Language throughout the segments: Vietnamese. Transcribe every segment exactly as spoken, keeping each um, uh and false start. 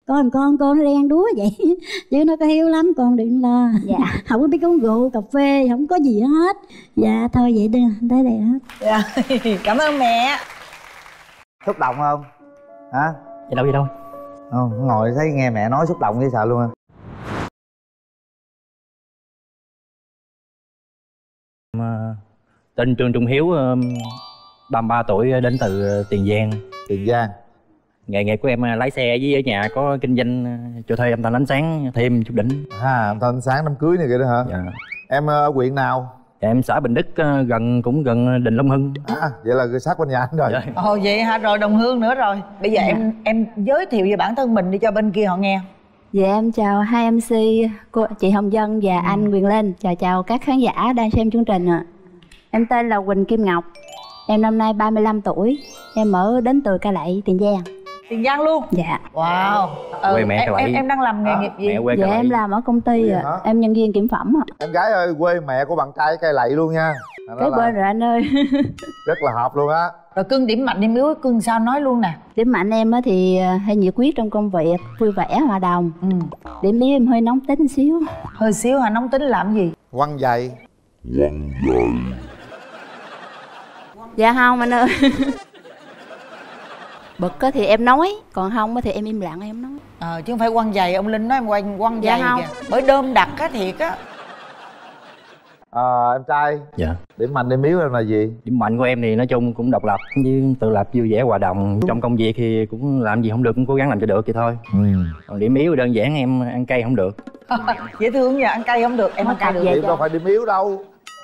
Con con con nó đen đúa vậy chứ nó có hiếu lắm, con đừng lo. Dạ. Không có biết uống rượu cà phê, không có gì hết. Dạ thôi vậy đi, tới đây hết. Dạ. Cảm ơn mẹ. Xúc động không? Hả? Vậy đâu vậy đâu. Không, ngồi thấy nghe mẹ nói xúc động thấy sợ luôn á. Tên Trương Trung Hiếu, ba mươi ba tuổi, đến từ Tiền Giang. Tiền Giang. Nghề nghiệp của em lái xe, với ở nhà có kinh doanh cho thuê âm thanh ánh sáng thêm chút đỉnh. À, âm thanh ánh sáng đám cưới này kìa đó hả? Dạ. Em ở huyện nào? Dạ, em xã Bình Đức, gần cũng gần Đình Long Hưng. À, vậy là sát bên nhà anh rồi. Dạ. Ồ vậy hả, rồi đồng hương nữa rồi. Bây giờ dạ. em em giới thiệu về bản thân mình đi cho bên kia họ nghe. Dạ em chào hai em xê, cô chị Hồng Vân và ừ. anh Quyền Linh. Chào chào các khán giả đang xem chương trình ạ. À. Em tên là Quỳnh Kim Ngọc. Em năm nay ba mươi lăm tuổi. Em ở đến từ Cai Lậy, Tiền Giang. Tiền Giang luôn? Dạ. Wow. Ừ, quê mẹ em, em, em đang làm nghề à, nghiệp gì? Mẹ quê dạ Cai em làm ở công ty ạ. À. Em nhân viên kiểm phẩm ạ. Em gái ơi, quê mẹ của bạn trai Cai Lậy luôn nha. Cái bên rồi anh ơi. Rất là hợp luôn á. Rồi cưng điểm mạnh điểm yếu cưng sao nói luôn nè. Điểm mạnh em á thì hay nhiệt huyết trong công việc, vui vẻ hòa đồng. Ừ. Điểm yếu em hơi nóng tính xíu. Hơi xíu hả? Nóng tính làm gì? Quăng giày. Quăng giày. Dạ không anh ơi. Bực á thì em nói, còn không á thì em im lặng em nói. Ờ chứ không phải quăng giày, ông Linh nói em quăng quăng dạ giày không. kìa. Bởi đơm đặt á thiệt á. À, em trai. Dạ. Điểm mạnh điểm yếu em là gì? Điểm mạnh của em thì nói chung cũng độc lập với tự lập, vui vẻ hòa đồng. Trong công việc thì cũng làm gì không được cũng cố gắng làm cho được vậy thôi. Ừ. Còn điểm yếu đơn giản em ăn cay không được. Dễ thương vậy, ăn cay không được, em ăn cay được. Điểm đâu phải điểm yếu đâu.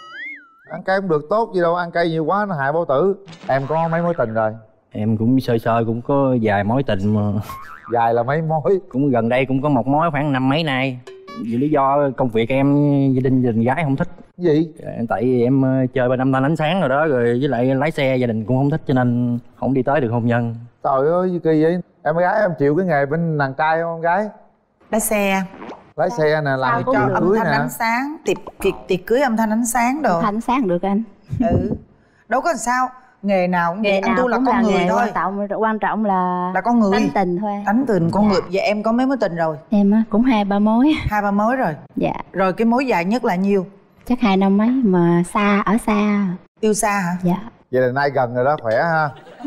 Ăn cay không được tốt gì đâu, ăn cay nhiều quá nó hại bao tử. Em có mấy mối tình rồi? Em cũng sơ sơ cũng có vài mối tình mà. Dài là mấy mối? Cũng gần đây cũng có một mối khoảng năm mấy nay. Vì lý do công việc em, gia đình gia đình gái không thích. Gì? Tại vì em chơi bên âm thanh ánh sáng rồi đó, rồi với lại lái xe gia đình cũng không thích cho nên không đi tới được hôn nhân. Trời ơi gì kỳ vậy? Em gái em chịu cái nghề bên đàn trai không em gái? Lái xe. Lái xe nè, làm cho âm cưới thanh nè. ánh sáng, tiệc tiệc tiệc cưới âm thanh ánh sáng đồ. Âm thanh ánh sáng được anh. Ừ. Đâu có làm sao, nghề nào nghề anh tu là con người thôi. Quan trọng quan trọng là là con người. Tánh tình thôi. Tánh tình con người. Vậy em có mấy mối tình rồi? Em á cũng hai ba mối. Hai ba mối rồi. Dạ. Rồi cái mối dài nhất là nhiêu? Chắc hai năm mấy mà xa, ở xa. Yêu xa hả? Dạ. Vậy là nay gần rồi đó, khỏe ha.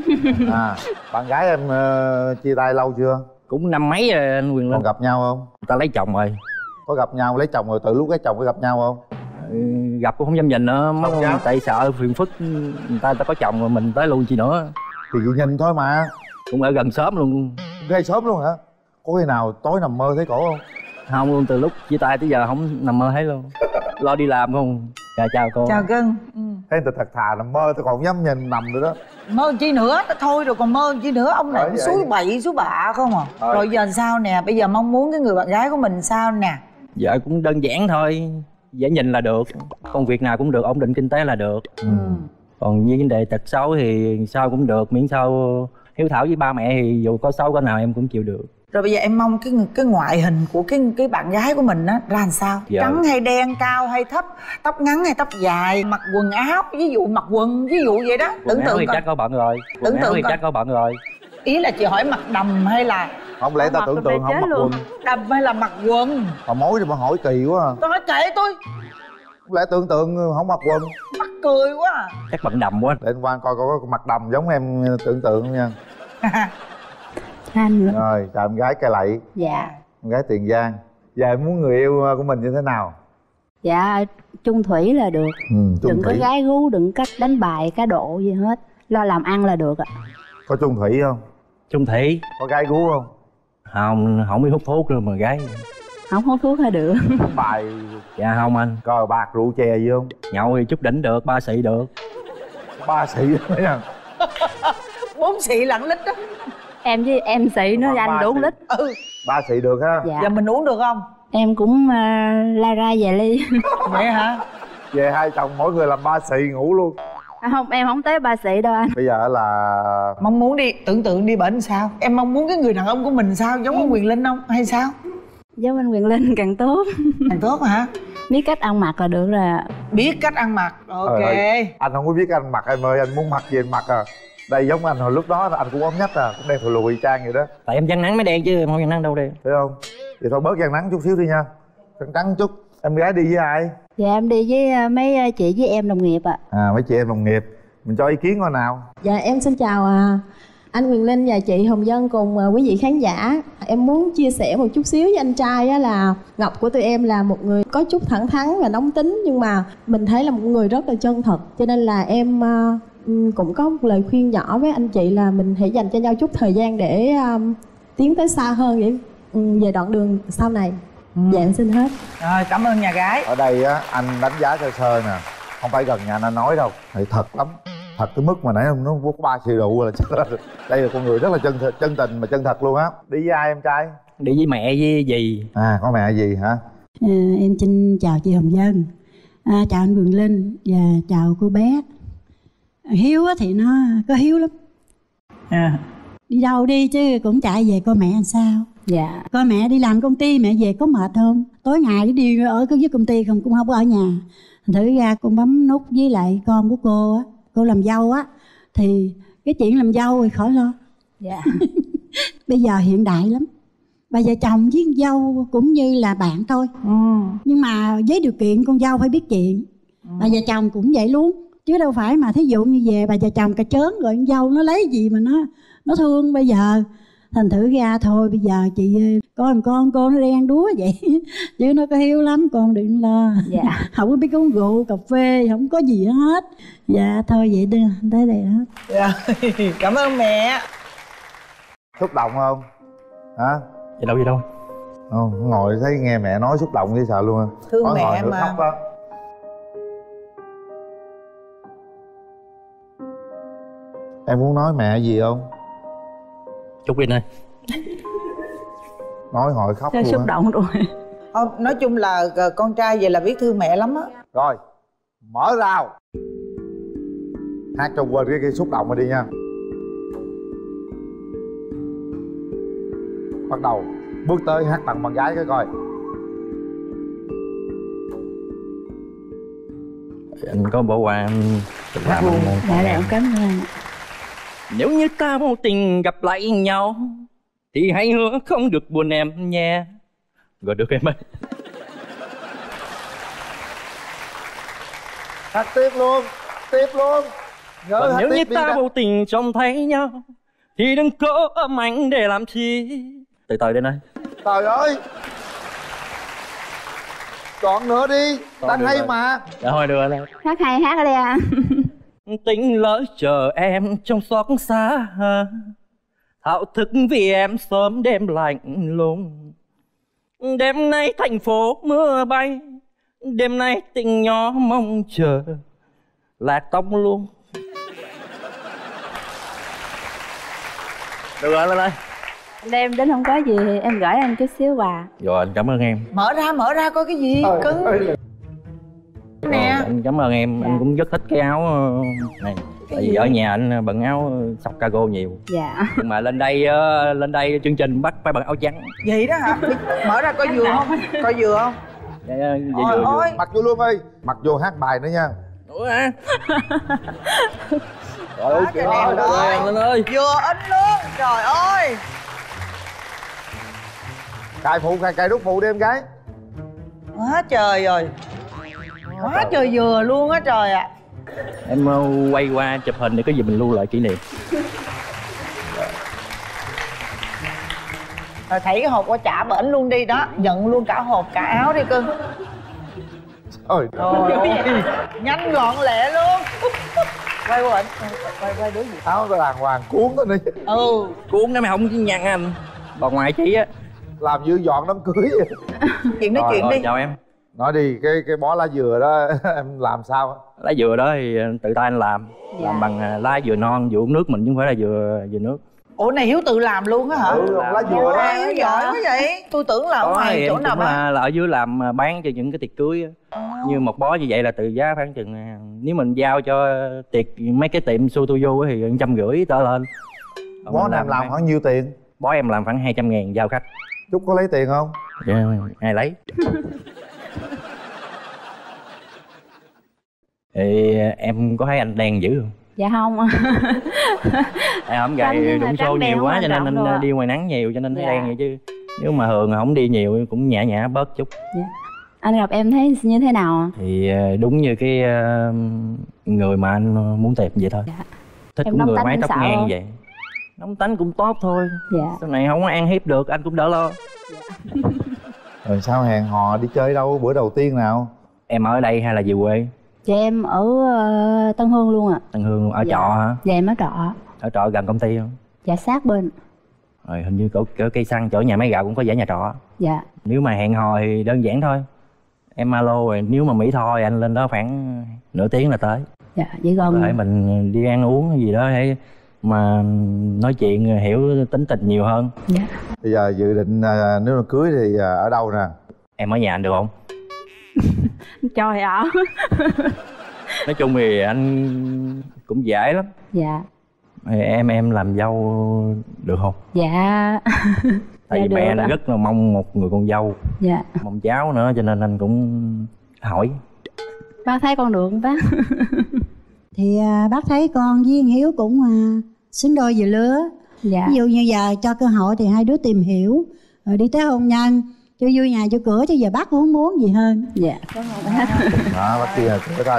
À, bạn gái em uh, chia tay lâu chưa? Cũng năm mấy rồi anh Quyền Linh. Còn gặp nhau không? Người ta lấy chồng rồi. Có gặp nhau lấy chồng rồi, từ lúc lấy chồng có gặp nhau không? Ừ, gặp cũng không dám nhìn nữa. Tại sợ phiền phức, người ta, ta có chồng rồi mình tới luôn chi nữa. Thì nhìn thôi mà. Cũng ở gần xóm luôn. Gây sớm luôn hả? Có khi nào tối nằm mơ thấy cổ không? Không luôn, từ lúc chia tay tới giờ không nằm mơ thấy luôn. Lo đi làm không. Chào chào cô. Chào cưng. Ừ. Thấy người ta thật thà nằm mơ tôi còn dám nhìn nằm nữa đó. Mơ chi nữa, thôi rồi còn mơ chi nữa. Ông này suối bậy suối bạ không à. Rồi. Rồi giờ sao nè, bây giờ mong muốn cái người bạn gái của mình sao nè? Dạ cũng đơn giản thôi, dễ nhìn là được, công việc nào cũng được, ổn định kinh tế là được. Ừ. Còn như vấn đề tật xấu thì sao cũng được, miễn sao hiếu thảo với ba mẹ thì dù có xấu có nào em cũng chịu được. Rồi bây giờ em mong cái cái ngoại hình của cái cái bạn gái của mình á ra làm sao? Dạ. Trắng hay đen, cao hay thấp, tóc ngắn hay tóc dài, mặc quần áo, ví dụ mặc quần, ví dụ vậy đó. Quần tưởng áo tượng thì coi. Chắc có bận rồi. Quần tưởng áo tượng thì coi. Chắc có bận rồi. Ý là chị hỏi mặc đầm hay là không lẽ ta tưởng tượng không mặc quần? Đầm hay là mặc quần? Mà mối thì mà hỏi kỳ quá à. Tôi nói kệ tôi. Không lẽ tưởng tượng không mặc quần? Mắc cười quá à. Chắc bận đầm quá. Để anh Quang coi có mặc đầm giống em tưởng tượng không nha. Anh. Rồi chào em gái Cai Lậy. Dạ. Em gái Tiền Giang. Giờ em muốn người yêu của mình như thế nào? Dạ chung thủy là được. Ừ, đừng thủy. Có gái gú, đừng cách đánh bài cá độ gì hết, lo làm ăn là được ạ. Có chung thủy không? Chung thủy. Có gái gú không? Không, không biết hút thuốc nữa mà gái. Không hút thuốc hay được. Bài. Dạ không anh. Cờ bạc rượu chè gì không? Nhậu thì chút đỉnh được, ba xị được. Ba xị đấy à? Bốn xị lặng lít đó. Em với em xị nữa anh đủ lít. Ừ. Ba xị được ha. Dạ. Giờ mình uống được không? Em cũng uh, la ra vài ly. Vậy hả? Về hai chồng mỗi người làm ba xị ngủ luôn. À, không, em không tới ba xị đâu anh. Bây giờ là mong muốn đi, tưởng tượng đi bển sao? Em mong muốn cái người đàn ông của mình sao? Giống ông Quyền Linh không? Hay sao? Giống anh Quyền Linh càng tốt. Càng tốt hả? Biết cách ăn mặc là được rồi. Biết cách ăn mặc, ok. Ờ, anh không có biết anh mặc em ơi, anh muốn mặc gì anh mặc à. Đây giống anh hồi lúc đó anh cũng ốm nhất à, cũng đen thùi lùi trang vậy đó. Tại em dăn nắng mới đen chứ em không dăn nắng đâu đen. Thấy không? Thì thôi bớt dăn nắng chút xíu đi nha. Trắng trắng chút. Em gái đi với ai? Dạ em đi với mấy chị với em đồng nghiệp ạ. À. à mấy chị em đồng nghiệp. Mình cho ý kiến coi nào. Dạ em xin chào à, anh Quyền Linh và chị Hồng Vân cùng à, quý vị khán giả. Em muốn chia sẻ một chút xíu với anh trai á, là Ngọc của tụi em là một người có chút thẳng thắn và nóng tính, nhưng mà mình thấy là một người rất là chân thật. Cho nên là em à, cũng có một lời khuyên nhỏ với anh chị là mình hãy dành cho nhau chút thời gian để à, tiến tới xa hơn để um, về đoạn đường sau này. ừ. Dạ em xin hết. Rồi cảm ơn nhà gái. Ở đây á anh đánh giá sơ sơ nè, không phải gần nhà anh nói đâu, thì thật lắm, thật tới mức mà nãy nó có ba xì rượu là đây là con người rất là chân chân tình mà chân thật luôn á. Đi với ai em trai? Đi với mẹ với dì. À có mẹ gì hả? À, em xin chào chị Hồng Vân, à, chào anh Quyền Linh và chào cô bé. Hiếu thì nó có hiếu lắm. À. Đi đâu đi chứ cũng chạy về coi mẹ làm sao. Dạ. Coi mẹ đi làm công ty mẹ về có mệt không? Tối ngày đi ở với công ty không, cũng không ở nhà. Thành thử ra con bấm nút với lại con của cô á, cô làm dâu á, thì cái chuyện làm dâu thì khỏi lo. Dạ. Bây giờ hiện đại lắm, bà vợ chồng với con dâu cũng như là bạn thôi. ừ. Nhưng mà với điều kiện con dâu phải biết chuyện. ừ. Bà vợ chồng cũng vậy luôn, chứ đâu phải mà thí dụ như về bà vợ chồng cà trớn rồi con dâu nó lấy gì mà nó nó thương bây giờ. Thành thử ra thôi bây giờ chị coi con con nó đen đúa vậy chứ nó có hiếu lắm, con đừng lo. Dạ. Không có biết uống rượu cà phê, không có gì hết. Dạ thôi vậy đi, tới đây hết. Rồi, cảm ơn mẹ. Xúc động không? Hả? Gì đâu gì đâu. Không, ngồi thấy nghe mẹ nói xúc động thấy sợ luôn á. Thương nói mẹ mà. Khóc đó. Em muốn nói mẹ gì không? Chút đi này. Nói hồi khóc Sao luôn xúc á. động rồi. Không, nói chung là con trai vậy là biết thương mẹ lắm á. Rồi, mở rào. Hát cho quên cái, cái xúc động rồi đi nha. Bắt đầu, bước tới hát tặng bạn gái cái coi. Anh có bỏ qua em Hát luôn. Dạ dạ em cảm ơn. Nếu như ta vô tình gặp lại nhau thì hãy hứa không được buồn em nha. Rồi được em ơi. Hát tiếp luôn, tiếp luôn. Nhớ Còn hát nếu tiếp như đi ta đã. vô tình trông thấy nhau thì đừng cố ấm anh để làm chi. Từ từ đây này. Trời ơi. Còn nữa đi, Còn đang được hay rồi. mà. Dạ thôi được rồi. Hát hay hát ở đây à. Tình lỡ chờ em trong xót xa, thao thức vì em sớm đêm lạnh lùng. Đêm nay thành phố mưa bay, đêm nay tình nhỏ mong chờ lạc tóc luôn. Được rồi lên đây. Đêm đến không có gì thì em gửi anh chút xíu quà. Rồi anh cảm ơn em. Mở ra, mở ra coi cái gì cưng. Nè. Rồi, anh cảm ơn em, anh cũng rất thích cái áo này. Tại vì ở nhà anh bận áo sọc cargo nhiều. Dạ. Nhưng mà lên đây lên đây chương trình bắt phải bận áo trắng. Vậy đó hả? Mở ra coi vừa không? Coi vừa không? Dạ, dạ, dạ, Ôi vừa, vừa. ôi. Mặc vô luôn đi. Mặc vô hát bài nữa nha. Ủa hả? Trời ơi, Quá trời đẹp trời rồi. ơi, lên ơi. Vừa in luôn. Trời ơi. Cài phụ, cài, cài đút phụ đi em gái. Quá trời rồi. Quá trời vừa luôn á trời ạ. À. Em uh, quay qua chụp hình để có gì mình lưu lại kỷ niệm. Rồi thảy cái hộp qua trả bển luôn đi đó. Nhận luôn cả hộp cả áo đi cưng. Ôi. Trời ơi. Nhanh gọn lẹ luôn. Quay qua ảnh. Quay quay đối diện. Áo nó đàng hoàng cuốn đó đi. Ừ. Cuốn nó mày không nhăn anh. Bà ngoại chị á. Làm như dọn đám cưới vậy. Chuyện nói Rồi, chuyện Rồi, đi. chào em. Nói đi, cái cái bó lá dừa đó em làm sao? Lá dừa đó thì tự tay anh làm. Dạ. Làm bằng lá dừa non, dừa uống nước mình chứ không phải là dừa dừa nước. Ủa này Hiếu tự làm luôn á hả? Ừ, lá dừa đó. Hiếu giỏi quá vậy. Tôi tưởng là ở Đó ngoài thì chỗ em nào cũng bán. là, là ở dưới làm bán cho những cái tiệc cưới á. Như một bó như vậy là từ giá khoảng chừng, nếu mình giao cho tiệc mấy cái tiệm su tu du thì một trăm rưỡi trở lên. Còn Bó mình này em làm khoảng- khoảng nhiêu tiền? Bó em làm khoảng hai trăm ngàn giao khách. Chúc có lấy tiền không? Dạ, ai lấy. Thì em có thấy anh đen dữ không? Dạ không. Tại ổng gầy đụng xô nhiều quá cho nên anh rồi. Đi ngoài nắng nhiều cho nên thấy dạ. đen vậy chứ. Nếu mà thường không đi nhiều cũng nhã nhã bớt chút. Dạ. Anh gặp em thấy như thế nào? Thì đúng như cái người mà anh muốn tìm vậy thôi. Dạ. Thích em cũng người mái tóc ngang không? Vậy. Nóng tánh cũng tốt thôi. Dạ. Sau này không có ăn hiếp được anh cũng đỡ lo. Dạ. Rồi sao hẹn hò đi chơi đâu bữa đầu tiên nào? Em ở đây hay là về quê? Dạ em ở uh, Tân Hương luôn ạ. À. Tân Hương luôn, ở dạ. trọ hả? Dạ em ở trọ. Ở trọ gần công ty không? Dạ sát bên. Rồi hình như cỡ, cỡ cây xăng chỗ nhà máy gạo cũng có dãy nhà trọ. Dạ. Nếu mà hẹn hò thì đơn giản thôi. Em alo rồi, nếu mà Mỹ Tho thì anh lên đó khoảng nửa tiếng là tới. Dạ, vậy gần. Có thể mình đi ăn uống hay gì đó hay mà nói chuyện hiểu tính tình nhiều hơn. Dạ. Bây giờ dự định nếu mà cưới thì ở đâu nè? Em ở nhà anh được không? Trời ạ. Nói chung thì anh cũng dễ lắm. Dạ. Em em làm dâu được không? Dạ. Tại vì dạ, mẹ anh rất là mong một người con dâu. Dạ. Mong cháu nữa cho nên anh cũng hỏi. Bác thấy con được không bác? Thì à, bác thấy con với Hiếu cũng à, xứng đôi về lứa. Dạ. Ví dụ như giờ cho cơ hội thì hai đứa tìm hiểu rồi đi tới hôn nhân cho vui nhà cho cửa, chứ giờ bác cũng không muốn gì hơn. Dạ. Cảm ơn bác. Đó, bác kia là cửa thôi.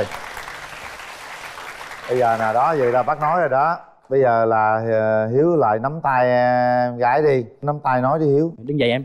Bây giờ nào đó vậy là bác nói rồi đó. Bây giờ là Hiếu lại nắm tay em gái đi. Nắm tay nói đi Hiếu. Đứng dậy em.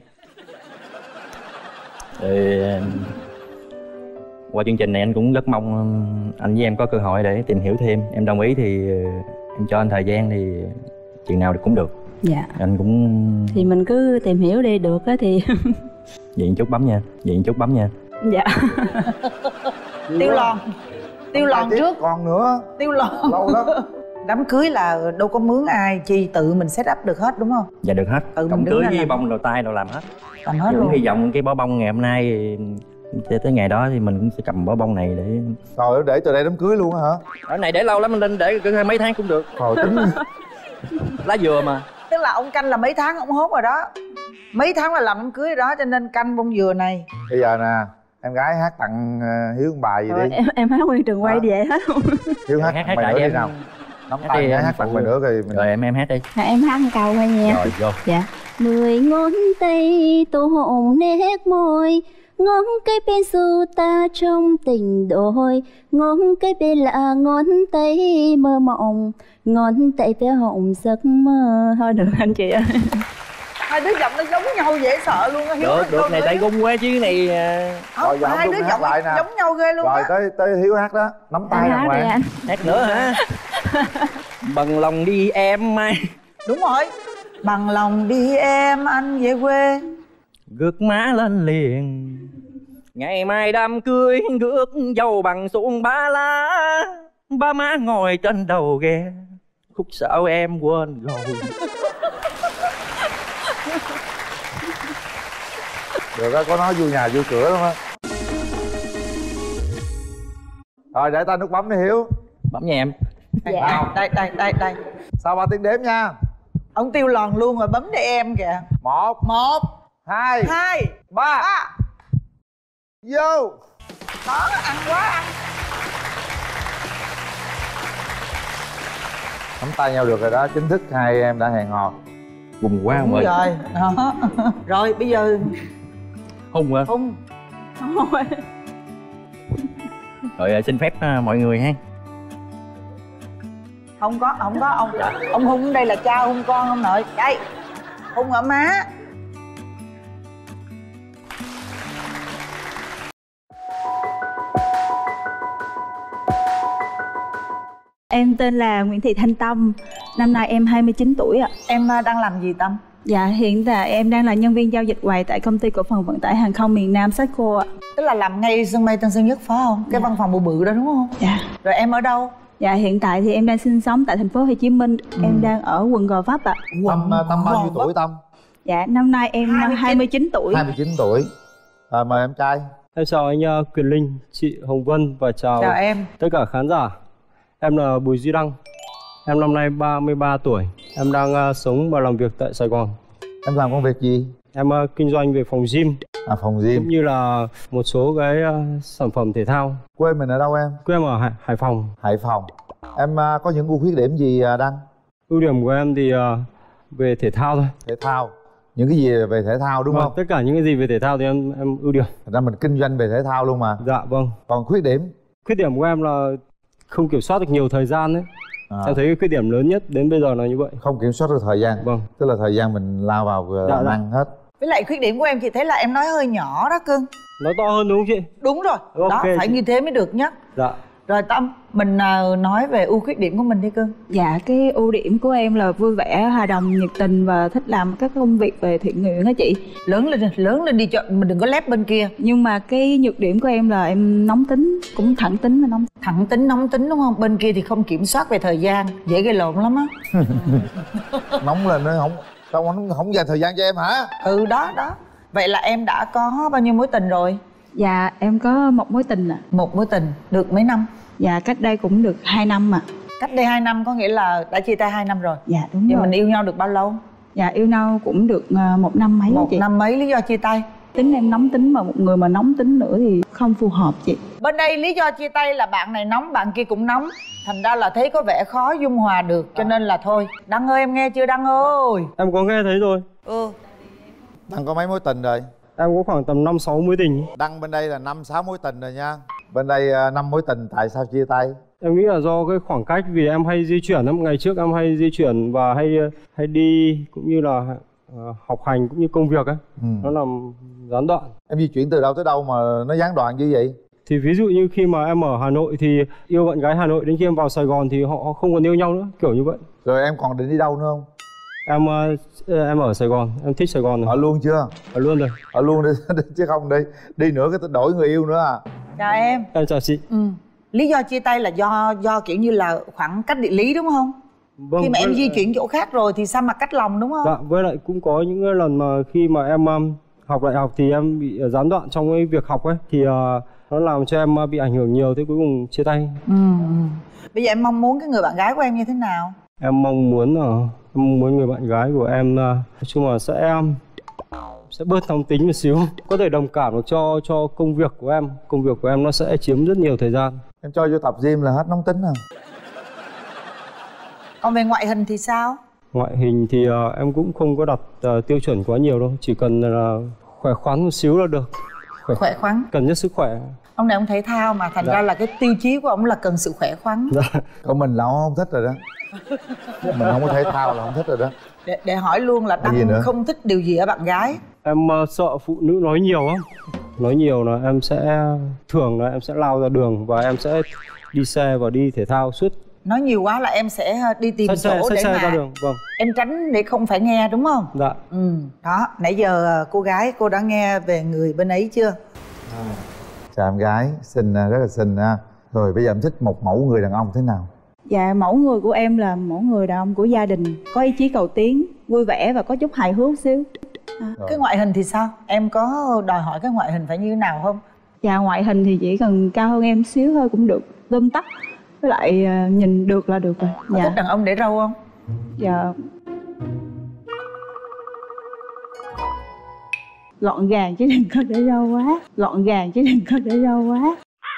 Thì qua chương trình này anh cũng rất mong anh với em có cơ hội để tìm hiểu thêm. Em đồng ý thì em cho anh thời gian thì chừng nào cũng được. Dạ. Anh cũng... Thì mình cứ tìm hiểu đi được á thì... Vậy một chút bấm nha. Vậy một chút bấm nha. Dạ. Tiêu Lòn. Tiêu Lòn trước. Còn nữa. Tiêu Lòn. Lâu lắm. Đám cưới là đâu có mướn ai, chi tự mình set up được hết đúng không? Dạ được hết. Tự Cổng cưới với bông đầu tay đồ làm hết. Làm hết luôn. Hy vọng cái bó bông ngày hôm nay thì tới ngày đó thì mình cũng sẽ cầm bó bông này để... Rồi để từ đây đám cưới luôn hả? Ở này để lâu lắm, mình lên để cứ mấy tháng cũng được. Rồi tính. Lá dừa mà. Tức là ông canh là mấy tháng ông hốt rồi đó. Mấy tháng là làm đám cưới rồi đó cho nên canh bông dừa này. Bây giờ nè, em gái hát tặng Hiếu một bài gì rồi, đi. Em, em hát nguyên trường quay à. Vậy hết luôn. Hiếu hát, hát, hát bài nữa đi nào. Nắm tay hát, hát tặng bài nữa rồi mình... Rồi em em hát đi. À, em hát một câu thôi nha. Rồi vô. Dạ. Mười ngón tay tô hồng nét môi, ngón cái bên dù ta trong tình đôi, ngón cái bên là ngón tay mơ mộng, ngón tay bé hồng giấc mơ. Thôi được anh chị ơi. Hai đứa giọng nó giống nhau dễ sợ luôn á. Được, được này tay gung quá chứ này. Không, rồi, hai đứa giọng lại nè. Giống nhau ghê luôn. Rồi á. tới tới Hiếu hát đó, nắm tay đàng hoàng. Hát, hát nữa hả? Bằng lòng đi em mai. Đúng rồi. Bằng lòng đi em anh về quê. Gước má lên liền. Ngày mai đám cưới gước dâu bằng xuống ba lá. Ba má ngồi trên đầu ghe. Khúc sao em quên rồi. Được á, có nói vui nhà vui cửa lắm á. Rồi để ta nút bấm đi Hiếu. Bấm nha em. Dạ. Đây đây đây đây. Sau ba tiếng đếm nha. Ông Tiêu Lòn luôn rồi, bấm để em kìa. Một. Một. Hai. Hai. Ba. Ba. Vô. Đó, ăn quá ăn. Nắm tay nhau được rồi đó, chính thức hai em đã hẹn hò. Cùng quá không ơi. Rồi. Đó. Rồi bây giờ hung hả? Hung. Rồi xin phép mọi người ha. Không có, không có ông. Dạ. Ông Hung ở đây là cha hung con ông nội. Đây. Hung ở má. Em tên là Nguyễn Thị Thanh Tâm. Năm nay em hai mươi chín tuổi ạ. Em đang làm gì Tâm? Dạ hiện tại em đang là nhân viên giao dịch quầy tại công ty cổ phần vận tải hàng không miền Nam Saco ạ. Tức là làm ngay sân bay Tân Sơn Nhất phải không? Cái dạ. văn phòng bự bự đó đúng không? Dạ. Rồi em ở đâu? Dạ hiện tại thì em đang sinh sống tại thành phố Hồ Chí Minh. Ừ. Em đang ở quận Gò Vấp ạ. Tâm, Tâm bao nhiêu tuổi Tâm? Dạ năm nay em hai mươi chín, hai mươi chín tuổi. hai mươi chín tuổi. Rồi mời em trai. Em chào anh Quyền Linh, chị Hồng Vân và chào, chào em. tất cả khán giả. Em là Bùi Duy Đăng. Em năm nay ba mươi ba tuổi. Em đang uh, sống và làm việc tại Sài Gòn. Em làm công việc gì? Em uh, kinh doanh về phòng gym. À phòng gym. Cũng như là một số cái uh, sản phẩm thể thao. Quê mình ở đâu em? Quê em ở Hải, Hải Phòng. Hải Phòng. Em à, có những ưu khuyết điểm gì à, Đăng? Ưu điểm của em thì uh, về thể thao thôi. Thể thao. Những cái gì về thể thao đúng vâng, không? Tất cả những cái gì về thể thao thì em em ưu điểm. Thật ra mình kinh doanh về thể thao luôn mà. Dạ vâng. Còn khuyết điểm? Khuyết điểm của em là không kiểm soát được nhiều thời gian đấy. À. Em thấy cái khuyết điểm lớn nhất đến bây giờ là như vậy. Không kiểm soát được thời gian. Vâng. Tức là thời gian mình lao vào dạ, làm dạ. ăn hết. Với lại khuyết điểm của em chị thấy là em nói hơi nhỏ đó cưng. Nói to hơn đúng không chị? Đúng rồi. Okay, đó phải chị. Như thế mới được nhá. Dạ. Rồi Tâm, mình uh, nói về ưu khuyết điểm của mình đi cưng. Dạ, cái ưu điểm của em là vui vẻ, hòa đồng, nhiệt tình và thích làm các công việc về thiện nguyện á chị. Lớn lên, lớn lên đi cho mình đừng có lép bên kia. Nhưng mà cái nhược điểm của em là em nóng tính, cũng thẳng tính và nóng. Thẳng tính, nóng tính đúng không? Bên kia thì không kiểm soát về thời gian, dễ gây lộn lắm á. Nóng lên nó không, sao không, không dành thời gian cho em hả? Ừ đó, đó. Vậy là em đã có bao nhiêu mối tình rồi? Dạ, em có một mối tình ạ. À. Một mối tình, được mấy năm? Dạ, cách đây cũng được hai năm ạ. À. Cách đây hai năm có nghĩa là đã chia tay hai năm rồi? Dạ, đúng nhưng rồi. Mình yêu nhau được bao lâu? Dạ, yêu nhau cũng được một năm mấy. Một chị. năm mấy, lý do chia tay? Tính em nóng tính mà một người mà nóng tính nữa thì không phù hợp chị. Bên đây lý do chia tay là bạn này nóng, bạn kia cũng nóng. Thành ra là thấy có vẻ khó dung hòa được, cho nên là thôi. Đăng ơi, em nghe chưa Đăng ơi? Em có nghe thấy rồi. Ừ. Đăng có mấy mối tình rồi? Em có khoảng tầm năm sáu mối tình. Đăng bên đây là năm sáu mối tình rồi nha. Bên đây năm mối tình, tại sao chia tay? Em nghĩ là do cái khoảng cách, vì em hay di chuyển lắm. Ngày trước em hay di chuyển và hay hay đi cũng như là uh, học hành cũng như công việc ấy. Ừ. Nó làm gián đoạn. Em di chuyển từ đâu tới đâu mà nó gián đoạn như vậy? Thì ví dụ như khi mà em ở Hà Nội thì yêu bạn gái Hà Nội, đến khi em vào Sài Gòn thì họ không còn yêu nhau nữa, kiểu như vậy. Rồi em còn định đi đâu nữa không? Em em ở Sài Gòn, em thích Sài Gòn rồi. Ở luôn chưa? Ở luôn rồi. Ở luôn đi, chứ không đi đi nữa cái đổi người yêu nữa à. Chào em. Em chào chị. Ừ. Lý do chia tay là do do kiểu như là khoảng cách địa lý đúng không? Vâng, khi mà em với... di chuyển chỗ khác rồi thì sao mà cách lòng đúng không? Dạ, với lại cũng có những cái lần mà khi mà em um, học đại học thì em bị gián đoạn trong cái việc học ấy, thì uh, nó làm cho em bị ảnh hưởng nhiều, thế cuối cùng chia tay. Ừ. Bây giờ em mong muốn cái người bạn gái của em như thế nào? Em mong muốn là uh, em muốn người bạn gái của em uh, nói chung là sẽ um, sẽ bớt nóng tính một xíu, có thể đồng cảm được cho cho công việc của em. Công việc của em nó sẽ chiếm rất nhiều thời gian. Em cho vô tập gym là hết nóng tính à? Còn về ngoại hình thì sao? Ngoại hình thì uh, em cũng không có đặt uh, tiêu chuẩn quá nhiều đâu, chỉ cần là uh, khỏe khoắn một xíu là được. Khỏe, khỏe khoắn. Cần nhất sức khỏe. Ông này ông thể thao mà thành dạ. ra là cái tiêu chí của ông là cần sự khỏe khoắn. Dạ. Còn mình là không thích rồi đó. Mình không có thể thao là không thích rồi đó. Để, để hỏi luôn là Đăng không thích điều gì ở bạn gái? Em uh, sợ phụ nữ nói nhiều lắm. Nói nhiều là em sẽ thường là em sẽ lao ra đường và em sẽ đi xe và đi thể thao suốt. Nói nhiều quá là em sẽ đi tìm xe, chỗ xe, để xe mà ra đường. Vâng. Em tránh để không phải nghe đúng không? Dạ. Ừ. Đó, nãy giờ cô gái cô đã nghe về người bên ấy chưa? À. Chào em gái, xinh, rất là xinh ha. Rồi bây giờ em thích một mẫu người đàn ông thế nào? Dạ, mẫu người của em là mẫu người đàn ông của gia đình, có ý chí cầu tiến, vui vẻ và có chút hài hước xíu. À. Cái ngoại hình thì sao? Em có đòi hỏi cái ngoại hình phải như thế nào không? Dạ, ngoại hình thì chỉ cần cao hơn em xíu thôi cũng được, tôm tắt, với lại uh, nhìn được là được rồi. Có dạ. thích đàn ông để râu không? Dạ. Gọn gàng chứ đừng có để râu quá. Gọn gàng chứ đừng có để râu quá.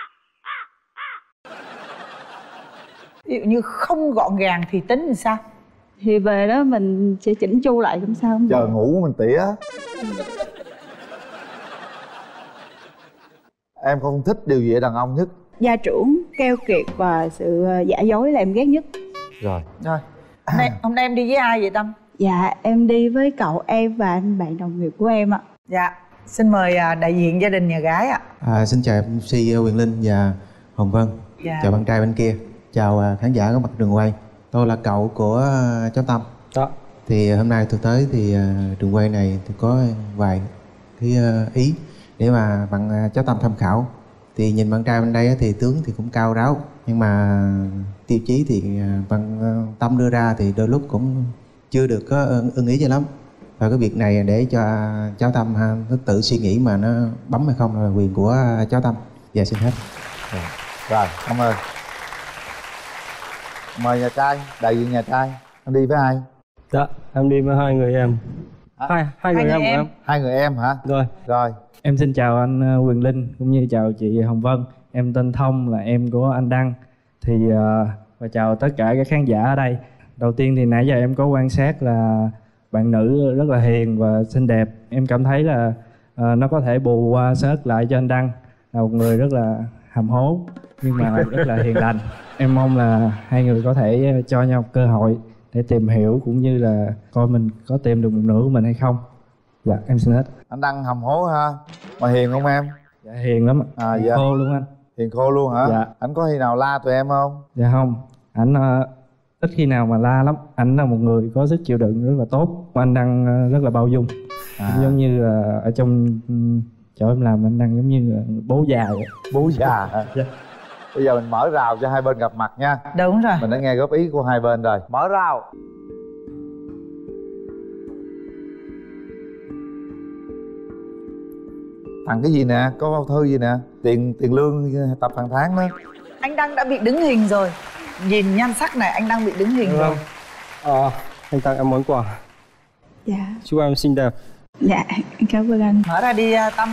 Ví dụ như không gọn gàng thì tính thì sao? Thì về đó mình sẽ chỉnh chu lại cũng sao không? Chờ ngủ mình tỉa. Em không thích điều gì ở đàn ông nhất? Gia trưởng, keo kiệt và sự giả dối là em ghét nhất. Rồi. Rồi. Hôm nay, hôm nay em đi với ai vậy Tâm? Dạ, em đi với cậu em và anh bạn đồng nghiệp của em ạ. Dạ, xin mời đại diện gia đình nhà gái ạ. À, xin chào em xê Quyền Linh và Hồng Vân. Dạ. Chào bạn trai bên kia. Chào khán giả có mặt trường quay. Tôi là cậu của cháu Tâm. Đó. Thì hôm nay tôi tới thì trường quay này tôi có vài cái ý để mà bạn cháu Tâm tham khảo. Thì nhìn bạn trai bên đây thì tướng thì cũng cao ráo, nhưng mà tiêu chí thì bạn Tâm đưa ra thì đôi lúc cũng chưa được có ưng ý cho lắm. Và cái việc này để cho cháu Tâm ha, nó tự suy nghĩ mà nó bấm hay không là quyền của cháu Tâm. Dạ xin hết. Rồi, rồi cảm ơn. Mời nhà trai, đại diện nhà trai. Em đi với ai? Dạ, em đi với hai người em. À, hai, hai, hai người, người em của em. Hai người em hả? Rồi. Rồi. Em xin chào anh Quyền Linh cũng như chào chị Hồng Vân. Em tên Thông, là em của anh Đăng. Thì uh, và chào tất cả các khán giả ở đây. Đầu tiên thì nãy giờ em có quan sát là bạn nữ rất là hiền và xinh đẹp. Em cảm thấy là uh, nó có thể bù qua sớt lại cho anh Đăng, là một người rất là hầm hố nhưng mà rất là hiền lành. Em mong là hai người có thể cho nhau một cơ hội để tìm hiểu cũng như là coi mình có tìm được một nửa của mình hay không. Dạ em xin hết. Anh Đăng hầm hố ha, mà hiền không em? Dạ hiền lắm. À, hiền dạ. khô luôn anh. Hiền khô luôn hả? Dạ. Anh có khi nào la tụi em không? Dạ không, ảnh uh, ít khi nào mà la lắm. Ảnh là một người có sức chịu đựng rất là tốt. Anh Đăng uh, rất là bao dung. À. Giống như uh, ở trong um, chỗ em làm, anh Đăng giống như uh, bố già vậy. Bố già hả? Dạ. Bây giờ mình mở rào cho hai bên gặp mặt nha. Đúng rồi. Mình đã nghe góp ý của hai bên rồi. Mở rào. Tặng cái gì nè? Có bao thư gì nè? Tiền tiền lương tập hàng tháng đó. Anh Đăng đã bị đứng hình rồi. Nhìn nhan sắc này anh đang bị đứng hình rồi. À, anh tặng em món quà. Dạ. Chúc em xinh đẹp. Dạ, em cảm ơn anh. Mở ra đi Tâm.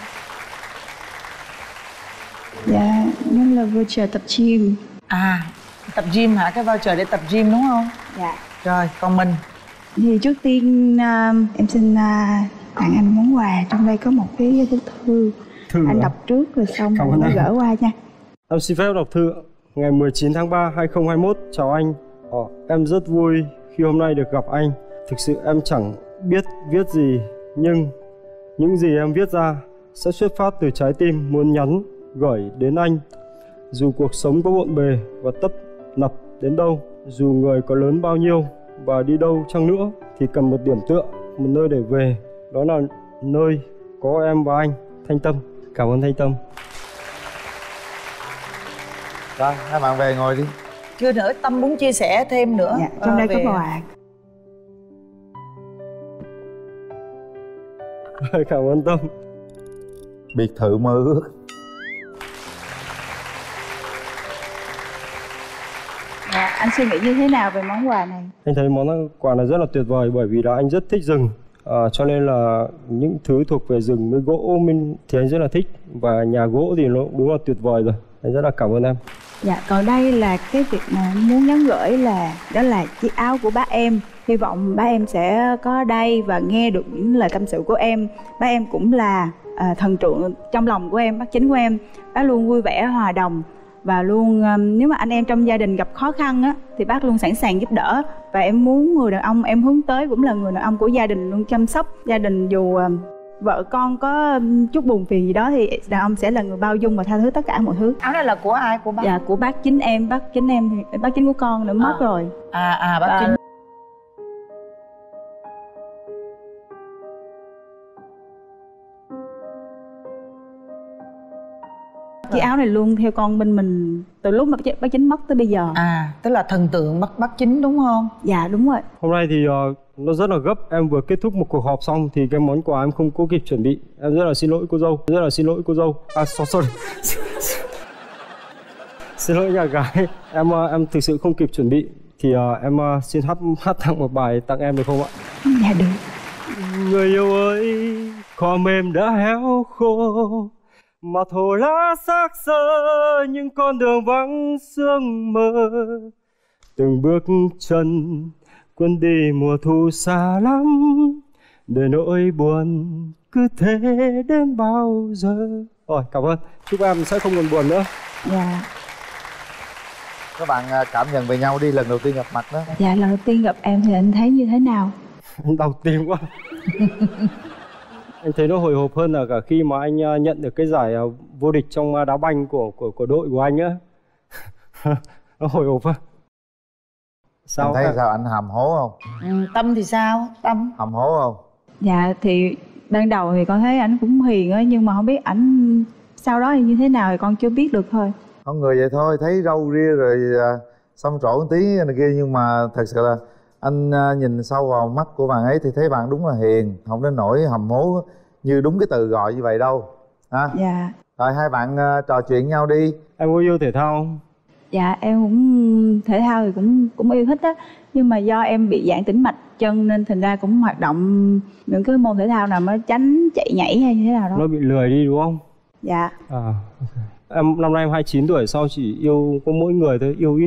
Dạ, nó là voucher tập gym. À, tập gym hả? Cái voucher để tập gym đúng không? Dạ. Rồi, còn mình? Thì trước tiên uh, em xin uh, tặng anh món quà. Trong đây có một cái thư, thư. Thư anh à? đọc trước rồi xong Cảm rồi ơn gửi qua nha. Em xin phép đọc thư. Ngày mười chín tháng ba hai nghìn không trăm hai mươi mốt. Chào anh. Ờ, em rất vui khi hôm nay được gặp anh. Thực sự em chẳng biết viết gì, nhưng những gì em viết ra sẽ xuất phát từ trái tim muốn nhắn gửi đến anh. Dù cuộc sống có bộn bề và tấp nập đến đâu, dù người có lớn bao nhiêu và đi đâu chăng nữa, thì cần một điểm tựa, một nơi để về. Đó là nơi có em và anh. Thanh Tâm. Cảm ơn Thanh Tâm. Rồi, hai bạn về ngồi đi. Chưa nữa, Tâm muốn chia sẻ thêm nữa. Dạ, trong à, đây về... có quà. Cảm ơn Tâm. Biệt thự mơ ước. Dạ, anh suy nghĩ như thế nào về món quà này? Anh thấy món quà này rất là tuyệt vời bởi vì là anh rất thích rừng. À, cho nên là những thứ thuộc về rừng với gỗ mình thì anh rất là thích. Và nhà gỗ thì nó đúng là tuyệt vời rồi. Anh rất là cảm ơn em. Dạ, còn đây là cái việc mà muốn nhắn gửi là đó là chiếc áo của bác em. Hy vọng bác em sẽ có đây và nghe được những lời tâm sự của em. Bác em cũng là à, thần tượng trong lòng của em, bác chính của em. Bác luôn vui vẻ, hòa đồng và luôn um, nếu mà anh em trong gia đình gặp khó khăn á thì bác luôn sẵn sàng giúp đỡ. Và em muốn người đàn ông em hướng tới cũng là người đàn ông của gia đình, luôn chăm sóc gia đình. Dù um, vợ con có chút buồn phiền gì đó thì đàn ông sẽ là người bao dung và tha thứ tất cả mọi thứ. Áo này là của ai? Của bác? Dạ, của bác chính em. Bác chính em thì bác chính của con nữa mất à. rồi. À à bác à. chính. Chiếc áo này luôn theo con bên mình từ lúc mà bác chính mất tới bây giờ. À, tức là thần tượng bác bác chính đúng không? Dạ đúng rồi. Hôm nay thì uh, nó rất là gấp. Em vừa kết thúc một cuộc họp xong thì cái món quà em không có kịp chuẩn bị. Em rất là xin lỗi cô dâu. Rất là xin lỗi cô dâu. À sorry. Xin lỗi nhà gái. Em uh, em thực sự không kịp chuẩn bị. Thì uh, em uh, xin hát hát tặng một bài tặng em được không ạ? Dạ được. Người yêu ơi, cỏ mềm đã héo khô, mà thổ lá xác xơ những con đường vắng sương mơ. Từng bước chân quên đi mùa thu xa lắm, để nỗi buồn cứ thế đến bao giờ. Rồi, cảm ơn. Chúc em sẽ không còn buồn nữa. Dạ. Các bạn cảm nhận về nhau đi, lần đầu tiên gặp mặt đó. Dạ, lần đầu tiên gặp em thì anh thấy như thế nào? Anh đau tim quá. Anh thấy nó hồi hộp hơn là cả khi mà anh nhận được cái giải vô địch trong đá banh của của của đội của anh á. Nó hồi hộp á. Sao anh thấy em? Sao anh hầm hố không? Ừ, Tâm thì sao? Tâm hầm hố không? Dạ thì ban đầu thì con thấy ảnh cũng hiền á, nhưng mà không biết ảnh sau đó thì như thế nào thì con chưa biết được thôi. Con người vậy thôi, thấy râu ria rồi xăm trổ một tí này kia, nhưng mà thật sự là anh nhìn sâu vào mắt của bạn ấy thì thấy bạn đúng là hiền, không đến nỗi hầm hố như đúng cái từ gọi như vậy đâu ha. Dạ. Rồi hai bạn uh, trò chuyện nhau đi. Em có yêu thể thao không? Dạ em cũng thể thao thì cũng cũng yêu thích á, nhưng mà do em bị giãn tĩnh mạch chân nên thành ra cũng hoạt động những cái môn thể thao nào nó tránh chạy nhảy hay như thế nào đó. Nó bị lười đi đúng không? Dạ. À, okay. Em năm nay em hai mươi chín tuổi, sao chỉ yêu có mỗi người thôi, yêu ít thế?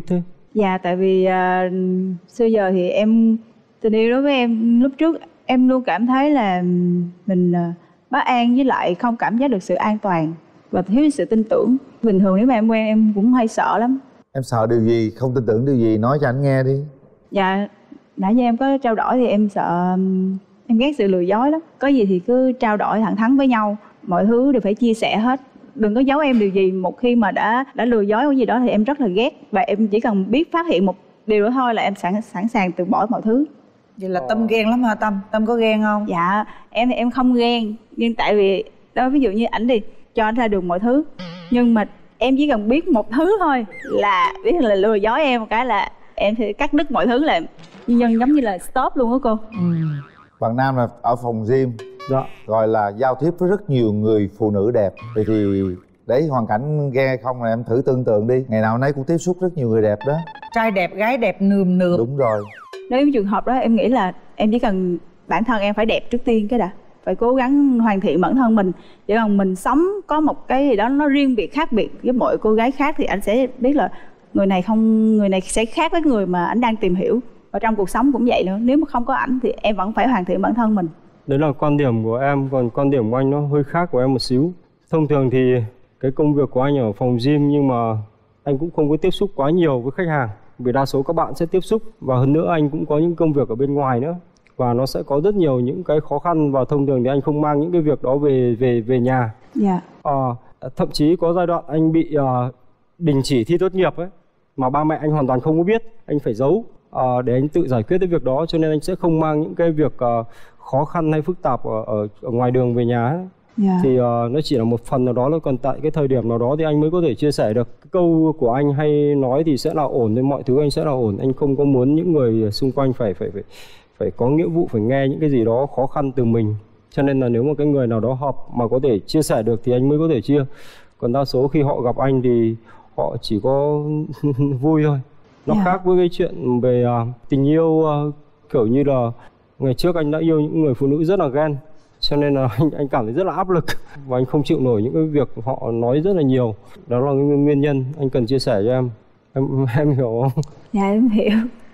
Dạ, tại vì uh, xưa giờ thì em tình yêu đối với em lúc trước em luôn cảm thấy là mình uh, bất an, với lại không cảm giác được sự an toàn và thiếu sự tin tưởng. Bình thường nếu mà em quen em cũng hay sợ lắm. Em sợ điều gì, không tin tưởng điều gì, nói cho anh nghe đi. Dạ, nãy giờ em có trao đổi thì em sợ, em ghét sự lừa dối lắm. Có gì thì cứ trao đổi thẳng thắn với nhau, mọi thứ đều phải chia sẻ hết. Đừng có giấu em điều gì. Một khi mà đã đã lừa dối cái gì đó thì em rất là ghét, và em chỉ cần biết phát hiện một điều đó thôi là em sẵn sẵn sàng từ bỏ mọi thứ. Vậy là Tâm ghen lắm hả Tâm? Tâm có ghen không? Dạ, em thì em không ghen, nhưng tại vì đó, ví dụ như ảnh đi cho anh ra đường mọi thứ, nhưng mà em chỉ cần biết một thứ thôi là biết là lừa dối em một cái là em sẽ cắt đứt mọi thứ, là nhân giống như là stop luôn á cô. Ừ. Bạn nam là ở phòng gym, dạ, gọi là giao tiếp với rất nhiều người phụ nữ đẹp. Vậy thì đấy, hoàn cảnh ghen hay không là em thử tưởng tượng đi, ngày nào nấy cũng tiếp xúc rất nhiều người đẹp đó. Trai đẹp gái đẹp nườm nượp. Đúng rồi. Nếu trường hợp đó em nghĩ là em chỉ cần bản thân em phải đẹp trước tiên cái đã, phải cố gắng hoàn thiện bản thân mình. Chỉ cần mình sống có một cái gì đó nó riêng biệt, khác biệt với mọi cô gái khác thì anh sẽ biết là người này không người này sẽ khác với người mà anh đang tìm hiểu. Và trong cuộc sống cũng vậy nữa, nếu mà không có ảnh thì em vẫn phải hoàn thiện bản thân mình. Đấy là quan điểm của em, còn quan điểm của anh nó hơi khác của em một xíu. Thông thường thì cái công việc của anh ở phòng gym, nhưng mà anh cũng không có tiếp xúc quá nhiều với khách hàng, vì đa số các bạn sẽ tiếp xúc. Và hơn nữa anh cũng có những công việc ở bên ngoài nữa, và nó sẽ có rất nhiều những cái khó khăn, và thông thường thì anh không mang những cái việc đó về về về nhà. Dạ. À, thậm chí có giai đoạn anh bị uh, đình chỉ thi tốt nghiệp ấy, mà ba mẹ anh hoàn toàn không có biết, anh phải giấu uh, để anh tự giải quyết cái việc đó, cho nên anh sẽ không mang những cái việc uh, khó khăn hay phức tạp ở, ở, ở ngoài đường về nhà ấy. Yeah. Thì uh, nó chỉ là một phần nào đó thôi, còn tại cái thời điểm nào đó thì anh mới có thể chia sẻ được. Cái câu của anh hay nói thì sẽ là ổn, thì mọi thứ anh sẽ là ổn. Anh không có muốn những người xung quanh phải phải phải phải có nghĩa vụ phải nghe những cái gì đó khó khăn từ mình. Cho nên là nếu mà cái người nào đó hợp mà có thể chia sẻ được thì anh mới có thể chia. Còn đa số khi họ gặp anh thì họ chỉ có vui thôi. Nó yeah. khác với cái chuyện về uh, tình yêu, uh, kiểu như là ngày trước anh đã yêu những người phụ nữ rất là ghen, cho nên là anh, anh cảm thấy rất là áp lực và anh không chịu nổi những cái việc họ nói rất là nhiều. Đó là cái nguyên nhân anh cần chia sẻ cho em. Em em hiểu không? Dạ em hiểu.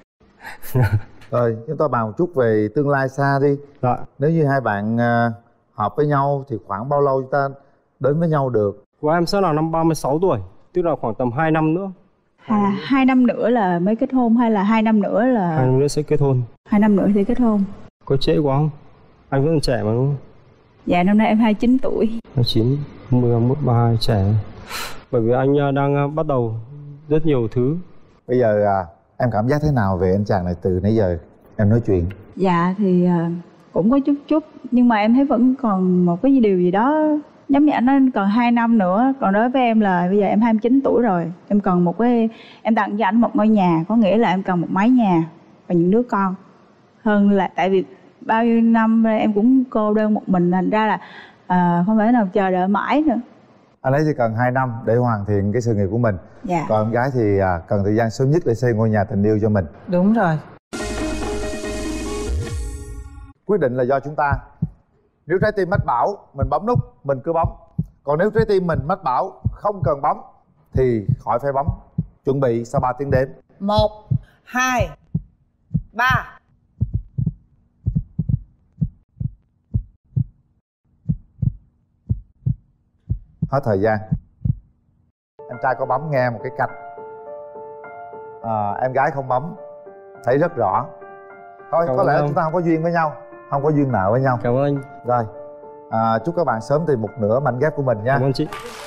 Rồi chúng ta bàn một chút về tương lai xa đi. Dạ. Nếu như hai bạn uh, hợp với nhau thì khoảng bao lâu chúng ta đến với nhau được? Của em sẽ là năm ba mươi sáu tuổi, tức là khoảng tầm hai năm nữa. À, hai năm nữa là mới kết hôn hay là hai năm nữa là... Hai năm nữa sẽ kết hôn. Hai năm nữa thì kết hôn. Có trễ quá không? Anh vẫn còn trẻ mà đúng không? Dạ năm nay em hai mươi chín tuổi. hai mươi chín, mười mốt, ba mươi hai, trẻ. Bởi vì anh đang bắt đầu rất nhiều thứ. Bây giờ à, em cảm giác thế nào về anh chàng này từ nãy giờ em nói chuyện? Dạ thì uh, cũng có chút chút, nhưng mà em thấy vẫn còn một cái điều gì đó giống như anh nói còn hai năm nữa. Còn đối với em là bây giờ em hai mươi chín tuổi rồi, em cần một cái, em tặng cho anh một ngôi nhà, có nghĩa là em cần một mái nhà và những đứa con, hơn là tại vì bao nhiêu năm em cũng cô đơn một mình, thành ra là à, không thể nào chờ đợi mãi nữa. Anh ấy chỉ cần hai năm để hoàn thiện cái sự nghiệp của mình. Dạ. Còn em gái thì à, cần thời gian sớm nhất để xây ngôi nhà tình yêu cho mình. Đúng rồi. Quyết định là do chúng ta. Nếu trái tim mách bảo mình bấm nút, mình cứ bấm. Còn nếu trái tim mình mách bảo không cần bấm thì khỏi phải bấm. Chuẩn bị sau ba tiếng đếm. Một, hai, ba. Hết thời gian. Em trai có bấm nghe một cái cạch, à, em gái không bấm, thấy rất rõ. Thôi Cảm có lẽ ơn. chúng ta không có duyên với nhau, không có duyên nợ với nhau. Cảm ơn anh. Rồi, à, chúc các bạn sớm tìm một nửa mảnh ghép của mình nha. Cảm ơn chị.